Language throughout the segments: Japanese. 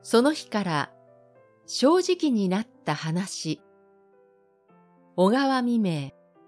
その日から正直になった話。小川未明。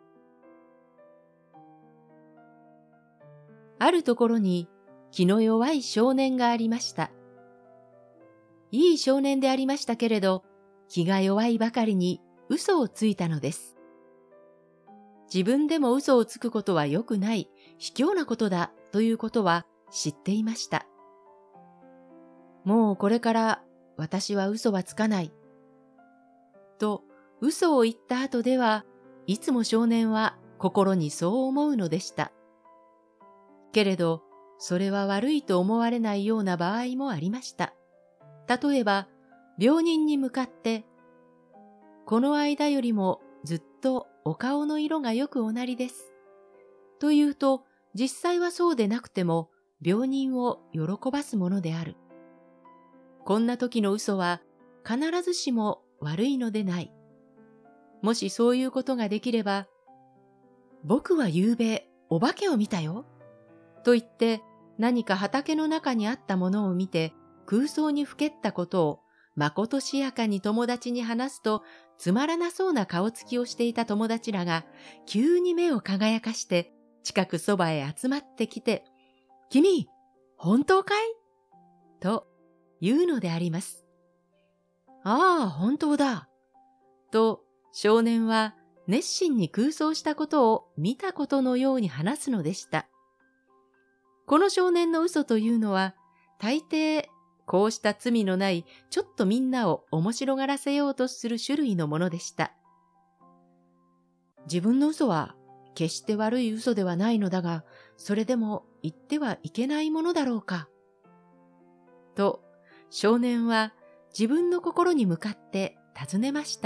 あるところに気の弱い少年がありました。いい少年でありましたけれど、気が弱いばかりに嘘をついたのです。自分でも嘘をつくことは良くない、卑怯なことだということは知っていました。もうこれから私は嘘はつかない。と嘘を言った後ではいつも少年は心にそう思うのでした。けれどそれは悪いと思われないような場合もありました。例えば病人に向かってこの間よりもずっとお顔の色がよくおなりですというと実際はそうでなくても病人を喜ばすものである。こんな時の嘘は必ずしも悪いのでない。もしそういうことができれば、僕はゆうべお化けを見たよ。と言って何か畑の中にあったものを見て空想にふけったことをまことしやかに友達に話すとつまらなそうな顔つきをしていた友達らが急に目を輝かして近くそばへ集まってきて、君、本当かいと言うのであります。ああ、本当だ。と少年は熱心に空想したことを見たことのように話すのでした。この少年の嘘というのは、大抵こうした罪のないちょっとみんなを面白がらせようとする種類のものでした。自分の嘘は決して悪い嘘ではないのだが、それでも言ってはいけないものだろうか。と少年は自分の心に向かって尋ねました。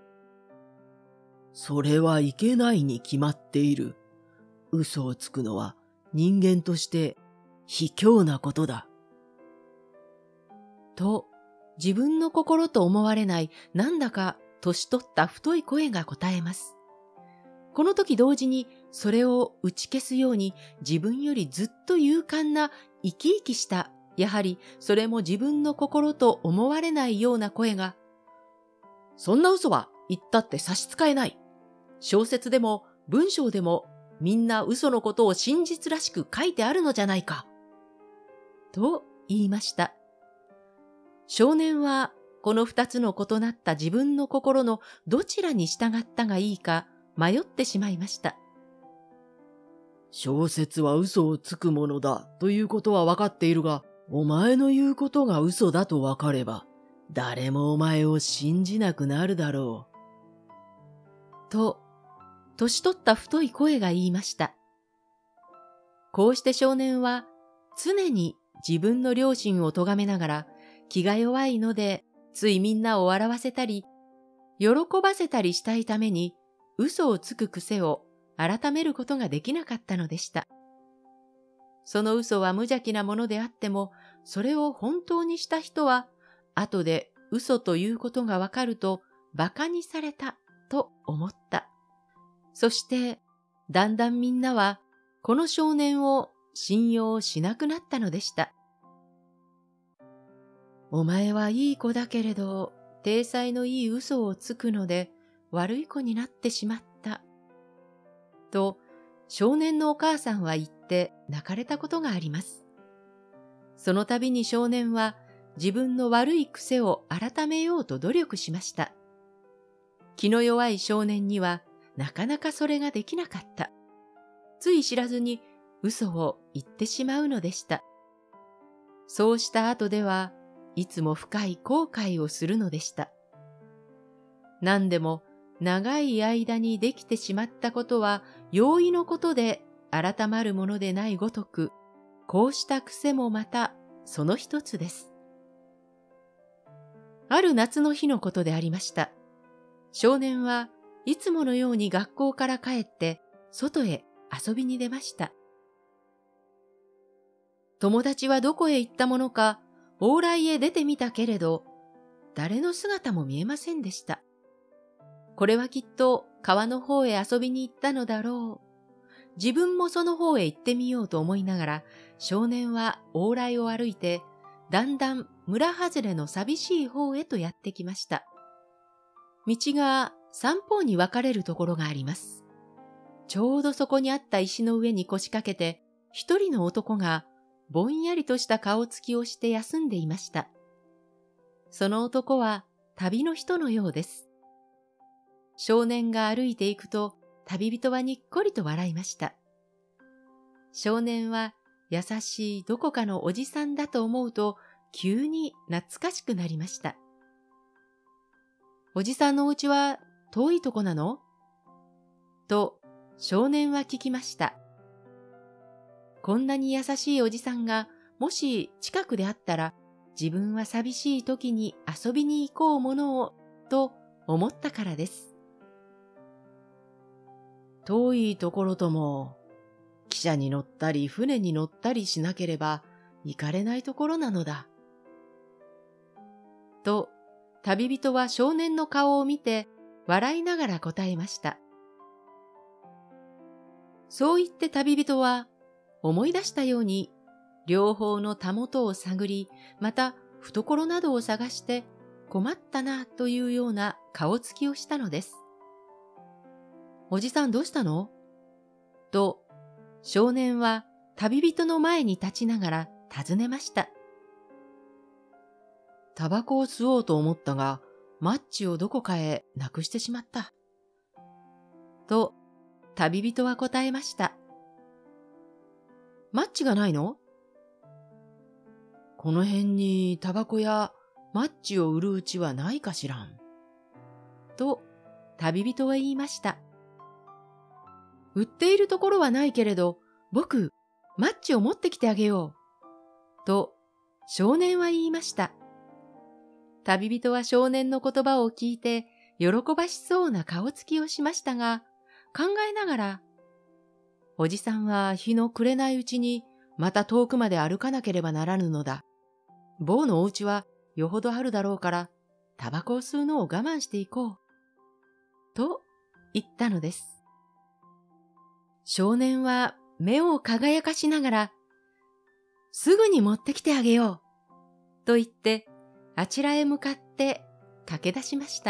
それはいけないに決まっている。嘘をつくのは人間として卑怯なことだ。 と自分の心と思われないなんだか年取った太い声が答えます。この時同時にそれを打ち消すように自分よりずっと勇敢な生き生きしたやはりそれも自分の心と思われないような声が、そんな嘘は言ったって差し支えない。小説でも文章でもみんな嘘のことを真実らしく書いてあるのじゃないか。と言いました。少年はこの二つの異なった自分の心のどちらに従ったがいいか迷ってしまいました。 小説は嘘をつくものだということは分かっているが、お前の言うことが嘘だと分かれば、誰もお前を信じなくなるだろう。と、年取った太い声が言いました。こうして少年は常に自分の良心を咎めながら気が弱いのでついみんなを笑わせたり喜ばせたりしたいために嘘をつく癖を改めることができなかったのでした。その嘘は無邪気なものであってもそれを本当にした人は後で嘘ということがわかると馬鹿にされたと思った。そしてだんだんみんなはこの少年を信用しなくなったのでした。お前はいい子だけれど、体裁のいい嘘をつくので悪い子になってしまった。と少年のお母さんは言って泣かれたことがあります。その度に少年は自分の悪い癖を改めようと努力しました。気の弱い少年にはなかなかそれができなかった。つい知らずに嘘を言ってしまうのでした。そうした後ではいつも深い後悔をするのでした。何でも長い間にできてしまったことは容易のことで改まるものでないごとく、こうした癖もまたその一つです。ある夏の日のことでありました。少年はいつものように学校から帰って外へ遊びに出ました。友達はどこへ行ったものか往来へ出てみたけれど、誰の姿も見えませんでした。これはきっと川の方へ遊びに行ったのだろう。自分もその方へ行ってみようと思いながら、少年は往来を歩いて、だんだん村外れの寂しい方へとやってきました。道が三方に分かれるところがあります。ちょうどそこにあった石の上に腰掛けて、一人の男がぼんやりとした顔つきをして休んでいました。その男は旅の人のようです。少年が歩いていくと、旅人はにっこりと笑いました。少年は優しいどこかのおじさんだと思うと、急に懐かしくなりました。おじさんのお家は遠いとこなの？と少年は聞きました。こんなに優しいおじさんがもし近くであったら、自分は寂しい時に遊びに行こうものをと思ったからです。 遠いところとも、汽車に乗ったり船に乗ったりしなければ行かれないところなのだ。 と、旅人は少年の顔を見て笑いながら答えました。そう言って旅人は思い出したように両方のたもとを探り、また懐などを探して困ったなというような顔つきをしたのです。おじさんどうしたの？と少年は旅人の前に立ちながら尋ねました。 タバコを吸おうと思ったが、マッチをどこかへなくしてしまった。 と旅人は答えました。マッチがないの？ この辺にタバコやマッチを売るうちはないかしらん。 と旅人は言いました。売っているところはないけれど、僕、マッチを持ってきてあげよう。と少年は言いました。旅人は少年の言葉を聞いて喜ばしそうな顔つきをしましたが、考えながら、おじさんは日の暮れないうちにまた遠くまで歩かなければならぬのだ。坊のお家はよほどあるだろうから、タバコを吸うのを我慢していこう。と言ったのです。少年は目を輝かしながら、すぐに持ってきてあげよう。と言って、あちらへ向かって駆け出しました。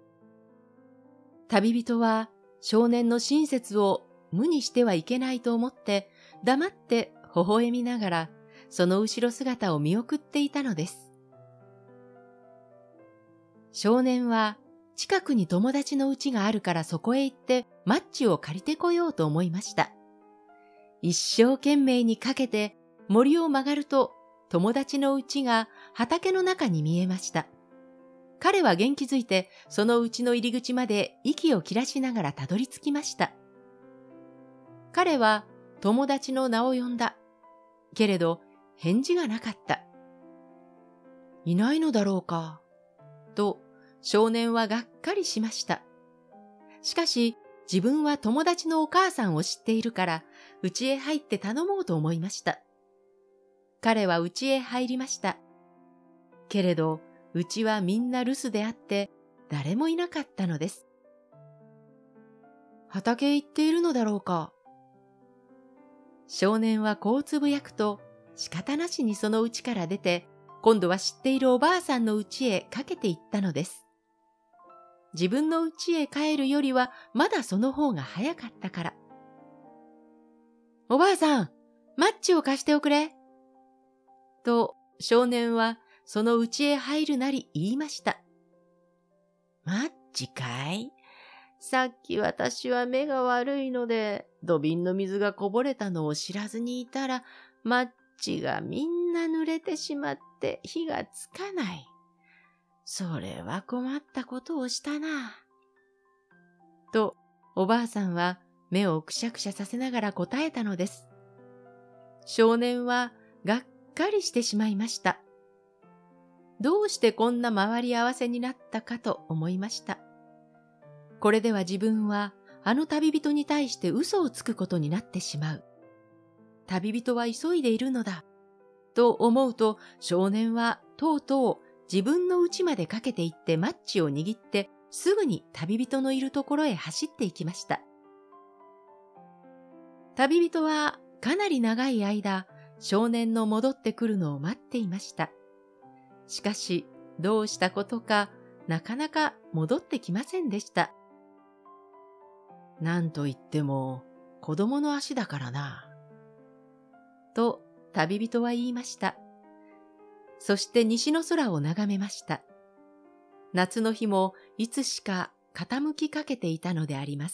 旅人は少年の親切を無にしてはいけないと思って黙って微笑みながらその後ろ姿を見送っていたのです。少年は近くに友達の家があるからそこへ行ってマッチを借りてこようと思いました。一生懸命にかけて森を曲がると友達の家が畑の中に見えました。彼は元気づいてその家の入り口まで息を切らしながらたどり着きました。彼は友達の名を呼んだ。けれど返事がなかった。いないのだろうか、と少年はがっかりしました。しかし自分は友達のお母さんを知っているから家へ入って頼もうと思いました。彼は家へ入りました。けれど家はみんな留守であって誰もいなかったのです。畑へ行っているのだろうか。少年はこうつぶやくと仕方なしにその家から出て、今度は知っているおばあさんの家へかけて行ったのです。自分の家へ帰るよりはまだその方が早かったから。おばあさん、マッチを貸しておくれ。と少年はその家へ入るなり言いました。マッチかい？さっき私は目が悪いので、土瓶の水がこぼれたのを知らずにいたら、マッチがみんな濡れてしまって火がつかない。それは困ったことをしたな。と、おばあさんは目をくしゃくしゃさせながら答えたのです。少年はがっかりしてしまいました。どうしてこんな回り合わせになったかと思いました。これでは自分はあの旅人に対して嘘をつくことになってしまう。旅人は急いでいるのだ。と思うと少年はとうとう自分の家までかけて行ってマッチを握ってすぐに旅人のいるところへ走っていきました。旅人はかなり長い間少年の戻ってくるのを待っていました。 しかし、どうしたことか、なかなか戻ってきませんでした。 なんといっても、子供の足だからな。 と、旅人は言いました。そして西の空を眺めました。夏の日もいつしか傾きかけていたのであります。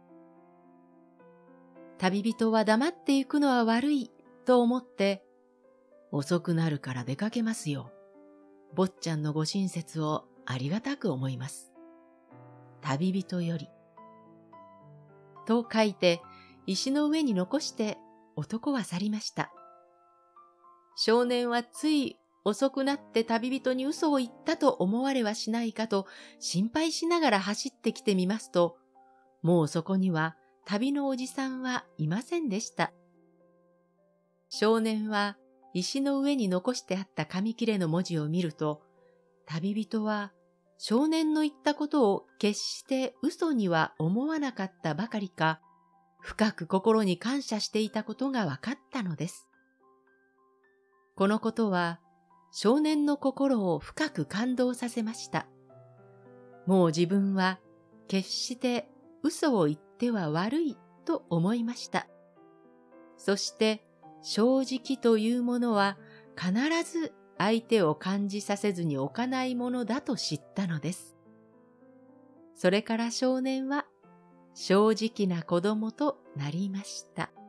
旅人は黙っていくのは悪いと思って、 遅くなるから出かけますよ。坊ちゃんのご親切をありがたく思います。 旅人より。と書いて石の上に残して男は去りました。少年はつい遅くなって旅人に嘘を言ったと思われはしないかと心配しながら走ってきてみますと、もうそこには旅のおじさんはいませんでした。少年は石の上に残してあった紙切れの文字を見ると、旅人は少年の言ったことを決して嘘には思わなかったばかりか、深く心に感謝していたことが分かったのです。このことは少年の心を深く感動させました。もう自分は決して嘘を言っては悪いと思いました。そして正直というものは必ず相手を感じさせずに置かないものだと知ったのです。それから少年は正直な子供となりました。